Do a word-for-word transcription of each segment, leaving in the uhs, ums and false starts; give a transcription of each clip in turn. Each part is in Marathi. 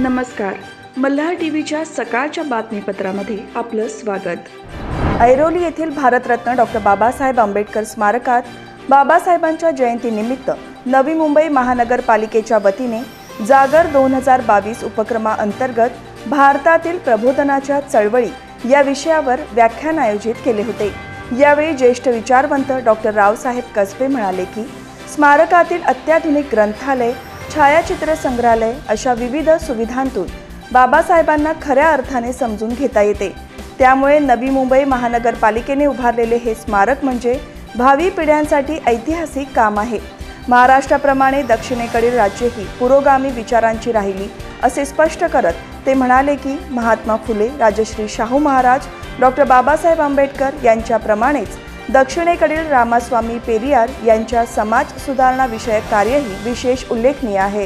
नमस्कार. मल्हार टीव्हीच्या सकाळच्या बातमीपत्रामध्ये आपलं स्वागत. ऐरोली येथील भारतरत्न डॉक्टर बाबासाहेब आंबेडकर स्मारकात बाबासाहेबांच्या जयंतीनिमित्त नवी मुंबई महानगरपालिकेच्या वतीने जागर दोन हजार बावीस उपक्रमाअंतर्गत भारतातील प्रबोधनाच्या चळवळी या विषयावर व्याख्यान आयोजित केले होते. यावेळी ज्येष्ठ विचारवंत डॉक्टर रावसाहेब कसबे म्हणाले की स्मारकातील अत्याधुनिक ग्रंथालय, छायाचित्र संग्रहालय अशा विविध सुविधांतून बाबासाहेबांना खऱ्या अर्थाने समजून घेता येते. त्यामुळे नवी मुंबई महानगरपालिकेने उभारलेले हे स्मारक म्हणजे भावी पिढ्यांसाठी ऐतिहासिक काम आहे. महाराष्ट्राप्रमाणे दक्षिणेकडील राज्येही पुरोगामी विचारांची राहिली असे स्पष्ट करत ते म्हणाले की महात्मा फुले, राजश्री शाहू महाराज, डॉक्टर बाबासाहेब आंबेडकर यांच्याप्रमाणेच दक्षिणेकडील रामास्वामी पेरियार यांच्या समाज सुधारणा विषयक कार्यही विशेष उल्लेखनीय आहे.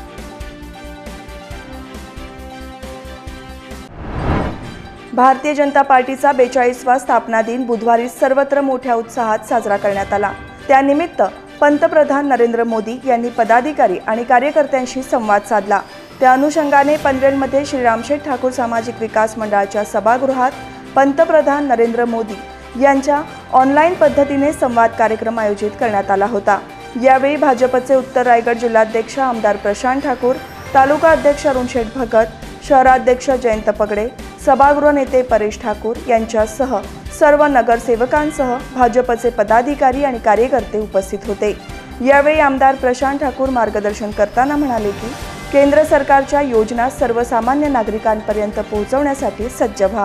भारतीय जनता पार्टीचा बेचाळीसवा स्थापना दिन बुधवारी सर्वत्र मोठ्या उत्साहात साजरा करण्यात आला. त्यानिमित्त पंतप्रधान नरेंद्र मोदी यांनी पदाधिकारी आणि कार्यकर्त्यांशी संवाद साधला. त्या अनुषंगाने पनवेलमध्ये श्रीरामशेठ ठाकूर सामाजिक विकास मंडळाच्या सभागृहात पंतप्रधान नरेंद्र मोदी यांच्या ऑनलाईन पद्धतीने संवाद कार्यक्रम आयोजित करण्यात आला होता. यावेळी भाजपचे उत्तर रायगड जिल्हाध्यक्ष आमदार प्रशांत ठाकूर, तालुका अध्यक्ष अरुणशेठ भगत, शहराध्यक्ष जयंत पगडे, सभागृह नेते परेश ठाकूर यांच्यासह सर्व नगरसेवकांसह भाजपचे पदाधिकारी आणि कार्यकर्ते उपस्थित होते. यावेळी आमदार प्रशांत ठाकूर मार्गदर्शन करताना म्हणाले की केंद्र सरकारच्या योजना सर्वसामान्य नागरिकांपर्यंत पोहोचवण्यासाठी सज्ज व्हा.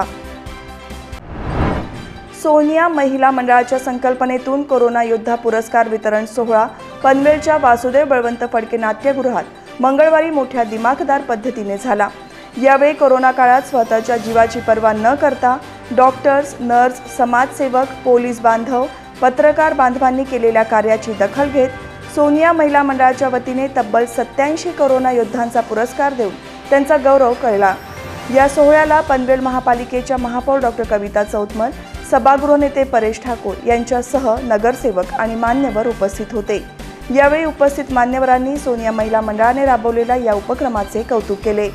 सोनिया महिला मंडळाच्या संकल्पनेतून कोरोना योद्धा पुरस्कार वितरण सोहळा पनवेलच्या वासुदेव बळवंत फडके नाट्यगृहात मंगळवारी मोठ्या दिमाखदार पद्धतीने झाला. यावेळी कोरोना काळात स्वतःच्या जीवाची पर्वा न करता डॉक्टर्स, नर्स, समाजसेवक, पोलीस बांधव, पत्रकार बांधवांनी केलेल्या कार्याची दखल घेत सोनिया महिला मंडळाच्या वतीने तब्बल सत्याऐंशी कोरोना योद्धांचा पुरस्कार देऊन त्यांचा गौरव केला. या सोहळ्याला पनवेल महापालिकेच्या महापौर डॉक्टर कविता चौतमल, सभागृह नेते परेश ठाकूर यांच्यासह नगरसेवक आणि मान्यवर उपस्थित होते. यावेळी उपस्थित मान्यवरांनी सोनिया महिला मंडळाने राबवलेल्या या उपक्रमाचे कौतुक केले.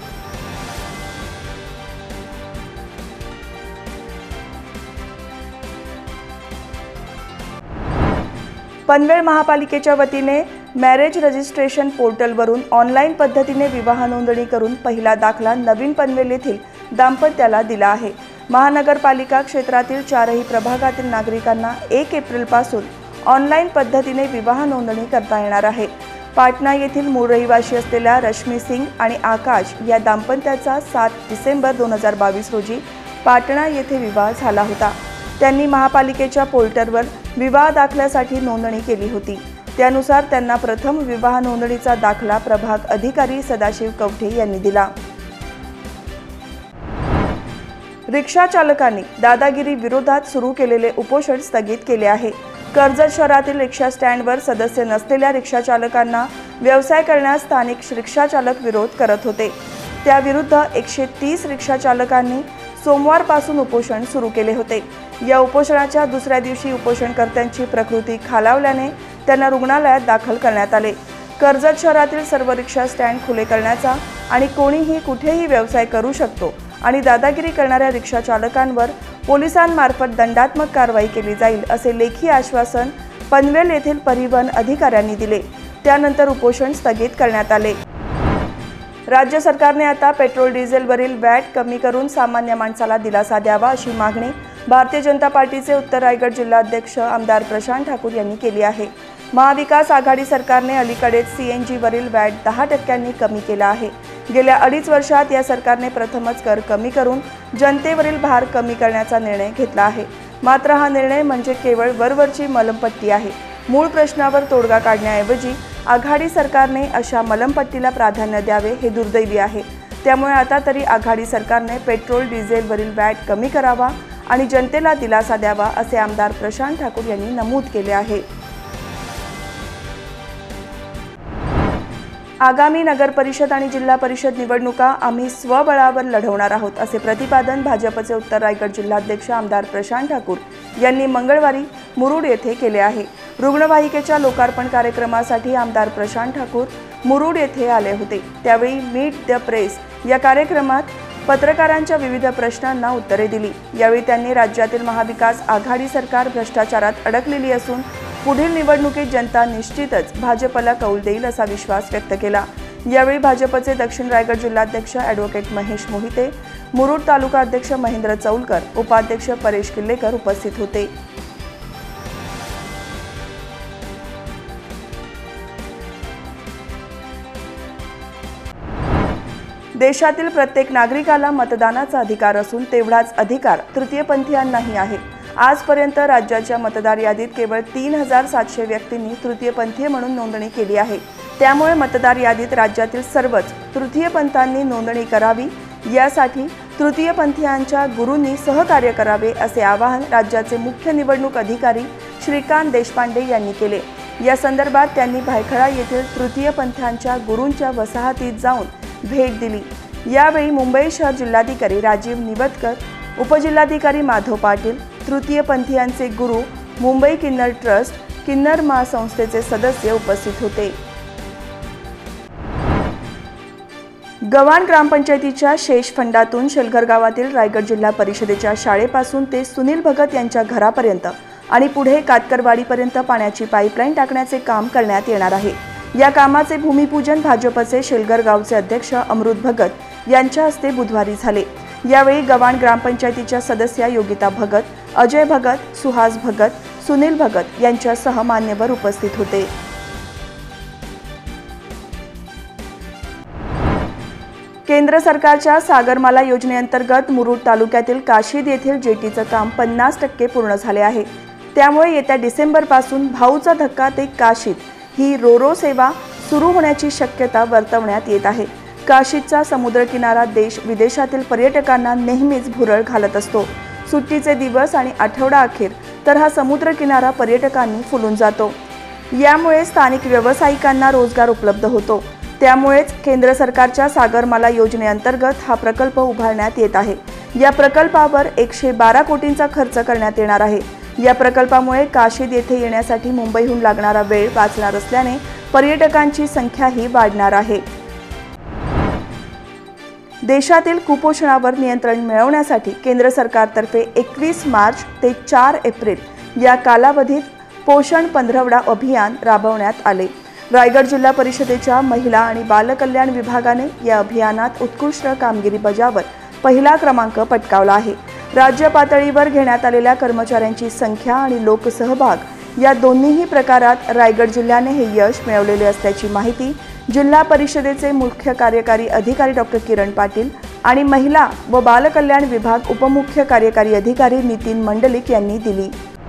पनवेल महापालिकेच्या वतीने मॅरेज रजिस्ट्रेशन पोर्टलवरून ऑनलाईन पद्धतीने विवाह नोंदणी करून पहिला दाखला नवीन पनवेल येथील दाम्पत्याला दिला आहे. महानगरपालिका क्षेत्रातील चारही प्रभागातील नागरिकांना एक एप्रिलपासून ऑनलाईन पद्धतीने विवाह नोंदणी करता येणार आहे. पाटणा येथील मूळ रहिवासी असलेल्या रश्मी सिंग आणि आकाश या दाम्पत्याचा सात डिसेंबर दोन हजार बावीस रोजी पाटणा येथे विवाह झाला होता. त्यांनी महापालिकेच्या पोर्टलवर विवाह दाखल्यासाठी नोंदणी केली होती. त्यानुसार त्यांना प्रथम विवाह नोंदणीचा दाखला प्रभाग अधिकारी सदाशिव कवठे यांनी दिला. रिक्षा चालकांनी दादागिरी विरोधात सुरू केलेले उपोषण स्थगित केले आहे. कर्जत शहरातील रिक्षा स्टँडवर सदस्य नसलेल्या रिक्षा चालकांना व्यवसाय करण्यास स्थानिक रिक्षा चालक विरोध करत होते. त्याविरुद्ध एकशे तीस रिक्षा चालकांनी सोमवारपासून उपोषण सुरू केले होते. या उपोषणाच्या दुसऱ्या दिवशी उपोषणकर्त्यांची प्रकृती खालावल्याने त्यांना रुग्णालयात दाखल करण्यात आले. कर्जत शहरातील सर्व रिक्षा स्टँड खुले करण्याचा आणि कोणीही कुठेही व्यवसाय करू शकतो आणि दादागिरी करणाऱ्या रिक्षा चालकांवर पोलिसांमार्फत दंडात्मक कारवाई केली जाईल असे लेखी आश्वासन पनवेल येथील परिवहन अधिकाऱ्यांनी दिले. त्यानंतर उपोषण स्थगित करण्यात आले. राज्य सरकारने आता पेट्रोल डिझेलवरील वॅट कमी करून सामान्य माणसाला दिलासा द्यावा अशी मागणी भारतीय जनता पार्टीचे उत्तर रायगड जिल्हाध्यक्ष आमदार प्रशांत ठाकूर यांनी केली आहे. महाविकास आघाडी सरकारने अलीकडेच सीएनजीवरील वॅट दहा टक्क्यांनी कमी केला आहे. गेल्या अडीच वर्षात या सरकारने प्रथमच कर कमी करून जनतेवरील भार कमी करण्याचा निर्णय घेतला आहे. मात्र हा निर्णय म्हणजे केवळ वरवरची मलमपट्टी आहे. मूळ प्रश्नावर तोडगा काढण्याऐवजी आघाडी सरकारने अशा मलमपट्टीला प्राधान्य द्यावे हे दुर्दैवी आहे. त्यामुळे आता तरी आघाडी सरकारने पेट्रोल डिझेलवरील वॅट कमी करावा आणि जनतेला दिलासा द्यावा असे आमदार प्रशांत ठाकूर यांनी नमूद केले आहे. आगामी नगर परिषद आणि जिल्हा परिषद निवडणुका आम्ही स्वबळावर लढवणार आहोत असे प्रतिपादन भाजपचे उत्तर रायगड जिल्हाध्यक्ष आमदार प्रशांत ठाकूर यांनी मंगळवारी मुरुड येथे केले आहे. रुग्णवाहिकेच्या लोकार्पण कार्यक्रमासाठी आमदार प्रशांत ठाकूर, मुरुड येथे आले होते। त्यावेळी मीट द प्रेस या कार्यक्रमात पत्रकारांच्या विविध प्रश्नांना उत्तरे दिली। यावेळी त्यांनी राज्यातील महाविकास आघाडी सरकार भ्रष्टाचारात अडकलेली असून पुढील निवडणुकीत जनता निश्चितच भाजपला कौल देईल असा विश्वास व्यक्त केला। यावेळी भाजपचे दक्षिण रायगड जिल्हाध्यक्ष ॲडव्होकेट महेश मोहिते, मुरुड तालुका अध्यक्ष महेंद्र चौलकर, उपाध्यक्ष परेश किल्लेकर उपस्थित होते। देशातील प्रत्येक नागरिकाला मतदानाचा अधिकार असून तेवढाच अधिकार तृतीयपंथीयांनाही आहे। आजपर्यंत राज्याच्या मतदार यादीत केवळ तीन हजार सातशे व्यक्तींनी तृतीयपंथीय म्हणून नोंदणी केली आहे। त्यामुळे मतदार यादीत राज्यातील सर्वच तृतीयपंथांनी नोंदणी करावी, यासाठी तृतीयपंथीयांच्या गुरूंनी सहकार्य करावे असे आवाहन राज्याचे मुख्य निवडणूक अधिकारी श्रीकांत देशपांडे यांनी केले। या संदर्भात त्यांनी भायखळा येथील तृतीयपंथीयांच्या गुरूंच्या वसाहतीत जाऊन भेट दिली। यावेळी मुंबई शहर जिल्हाधिकारी राजीव निवतकर, उपजिल्हाधिकारी माधव पाटील, तृतीयपंथीयांचे गुरु, मुंबई किन्नर ट्रस्ट, किन्नर महासंस्थेचे सदस्य उपस्थित होते। गव्हाण ग्रामपंचायतीच्या शेष फंडातून शेलघर गावातील रायगड जिल्हा परिषदेच्या शाळेपासून ते सुनील भगत यांच्या घरापर्यंत आणि पुढे कातकरवाडीपर्यंत पाण्याची पाईपलाईन टाकण्याचे काम करण्यात येणार आहे। या कामाचे भूमिपूजन भाजपचे शेलघर गावचे अध्यक्ष अमृत भगत यांच्या हस्ते बुधवारी झाले। यावेळी गव्हाण ग्रामपंचायतीच्या सदस्या योगिता भगत, अजय भगत, सुहास भगत, सुनील भगत यांच्यासह मान्यवर उपस्थित होते। केंद्र सरकारच्या सागरमाला योजनेअंतर्गत मुरुड तालुक्यातील काशीद येथील जेटीचं काम पन्नास टक्के पूर्ण झाले आहे। त्यामुळे येत्या डिसेंबर पासून भाऊचा धक्का ते काशीद ही रोरो सेवा सुरू होण्याची शक्यता वर्तवण्यात येत आहे। काशीदचा समुद्रकिनारा देश विदेशातील पर्यटकांना नेहमीच भुरळ घालत असतो। सुट्टीचे दिवस आणि आठवडा अखेर तर हा समुद्रकिनारा पर्यटकांनी फुलून जातो। यामुळे स्थानिक व्यावसायिकांना रोजगार उपलब्ध होतो। त्यामुळेच केंद्र सरकारच्या सागरमाला योजनेअंतर्गत हा प्रकल्प उभारण्यात येत आहे। या प्रकल्पावर एकशे बारा कोटींचा खर्च करण्यात येणार आहे। या प्रकल्पामुळे काशीद येथे येण्यासाठी मुंबईहून लागणारा वेळ वाचणार असल्याने पर्यटकांची संख्याही वाढणार आहे। देशातील कुपोषणावर नियंत्रण मिळवण्यासाठी केंद्र सरकारतर्फे एकवीस मार्च ते चार एप्रिल या कालावधीत पोषण पंधरवडा अभियान राबवण्यात आले। रायगड जिल्हा परिषदेच्या महिला आणि बालकल्याण विभागाने या अभियानात उत्कृष्ट कामगिरी बजावत पहिला क्रमांक पटकावला आहे। राज्य पातळीवर घेण्यात आलेल्या कर्मचाऱ्यांची संख्या आणि लोकसहभाग या दोन्हीही प्रकारात रायगड जिल्ह्याने हे यश मिळवलेले असल्याची माहिती जिल्हा परिषदेचे मुख्य कार्यकारी अधिकारी डॉक्टर किरण पाटील आणि महिला व बालकल्याण विभाग उपमुख्य कार्यकारी अधिकारी नितीन मंडलिक यांनी दिली।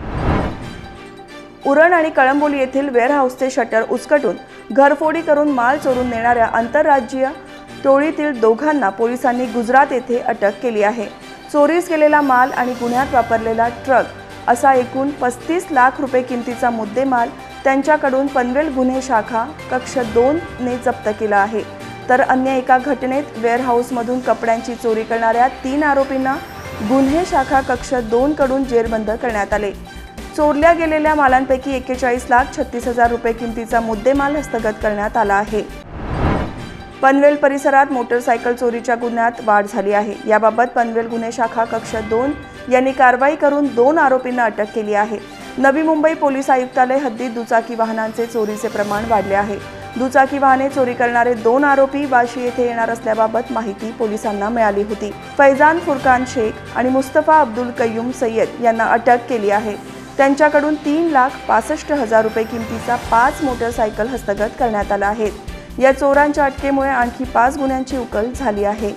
उरण आणि कळंबोली येथील वेअरहाऊसचे शटर उचकटून घरफोडी करून माल चोरून नेणाऱ्या आंतरराज्यीय टोळीतील दोघांना पोलिसांनी गुजरात येथे अटक केली आहे। चोरीस गेलेला माल आणि गुन्ह्यात वापरलेला ट्रक असा एकूण पस्तीस लाख रुपये किमतीचा मुद्देमाल त्यांच्याकडून पनवेल गुन्हे शाखा कक्ष दोन ने जप्त केला आहे। तर अन्य एका घटनेत वेअरहाऊसमधून कपड्यांची चोरी करणाऱ्या तीन आरोपींना गुन्हे शाखा कक्ष दोन कडून जेरबंद करण्यात आले। चोरल्या गेलेल्या मालांपैकी एक्केचाळीस लाख छत्तीस हजार रुपये किमतीचा मुद्देमाल हस्तगत करण्यात आला आहे। पनवेल परिसरात मोटरसायकल चोरीच्या गुन्ह्यात वाढ झाली आहे। याबाबत पनवेल गुन्हे शाखा कक्ष दोन यांनी कारवाई करून दोन आरोपींना अटक केली आहे। नवी मुंबई पोलीस आयुक्तालय हद्दीत दुचाकी वाहनांचे चोरीचे प्रमाण वाढले आहे। दुचाकी वाहने चोरी करणारे दोन आरोपी वाशी येथे येणार असल्याबाबत माहिती पोलिसांना मिळाली होती। फैजान फुरकान शेख आणि मुस्तफा अब्दुल कय्यूम सय्यद यांना अटक केली आहे। त्यांच्याकडून तीन लाख पासष्ट हजार रुपये किमतीचा पाच मोटरसायकल हस्तगत करण्यात आला आहे। या चोरांच्या अटकेमुळे आणखी पाच गुन्ह्यांची उकल झाली आहे।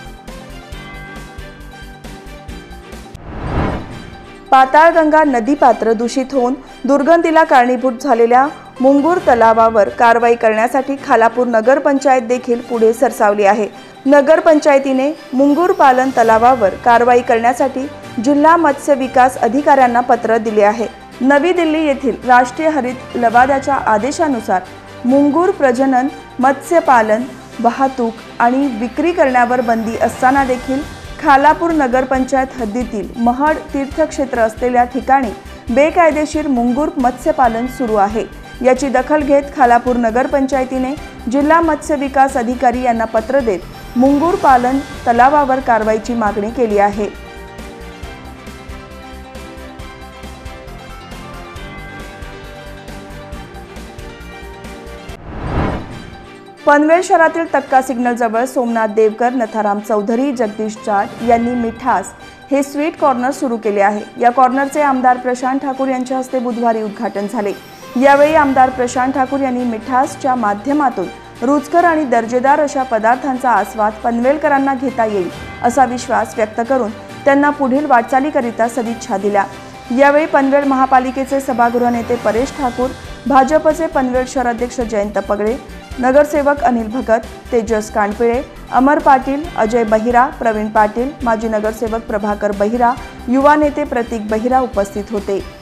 पाताळगंगा नदीपात्र दूषित होऊन दुर्गंधीला कारणीभूत झालेल्या मुंगूर तलावावर कारवाई करण्यासाठी खालापूर नगरपंचायत देखील पुढे सरसावली आहे। नगरपंचायतीने मुंगूर पालन तलावावर कारवाई करण्यासाठी जिल्हा मत्स्य विकास अधिकाऱ्यांना पत्र दिले आहे। नवी दिल्ली येथील राष्ट्रीय हरित लवाद्याच्या आदेशानुसार मुंगूर प्रजनन, मत्स्यपालन, वाहतूक आणि विक्री करण्यावर बंदी असताना देखील खालापूर नगरपंचायत हद्दीतील महड तीर्थक्षेत्र असलेल्या ठिकाणी बेकायदेशीर मुंगूर मत्स्यपालन सुरू आहे। याची दखल घेत खालापूर नगरपंचायतीने जिल्हा मत्स्य विकास अधिकारी यांना पत्र देत मुंगूर पालन तलावावर कारवाईची मागणी केली आहे। पनवेल शहरातील तक्का सिग्नल जवळ सोमनाथ देवकर, नथाराम चौधरी, जगदीश जाट यांनी मिठास हे स्वीट कॉर्नर सुरू केले आहे। या कॉर्नरचे आमदार प्रशांत ठाकूर यांच्या हस्ते बुधवारी उद्घाटन झाले। यावेळी आमदार प्रशांत ठाकूर यांनी मिठासच्या माध्यमातून रुचकर आणि दर्जेदार अशा पदार्थांचा आस्वाद पनवेलकरांना घेता येईल असा विश्वास व्यक्त करून त्यांना पुढील वाटचालीकरिता सदिच्छा दिल्या। यावेळी पनवेल महापालिकेचे सभागृह नेते परेश ठाकूर, भाजपचे पनवेल शहराध्यक्ष जयंत पगडे, नगरसेवक अनिल भगत, तेजस कानपिळे, अमर पाटील, अजय बहिरा, प्रवीण पाटील, माजी नगरसेवक प्रभाकर बहिरा, युवा नेते प्रतीक बहिरा उपस्थित होते।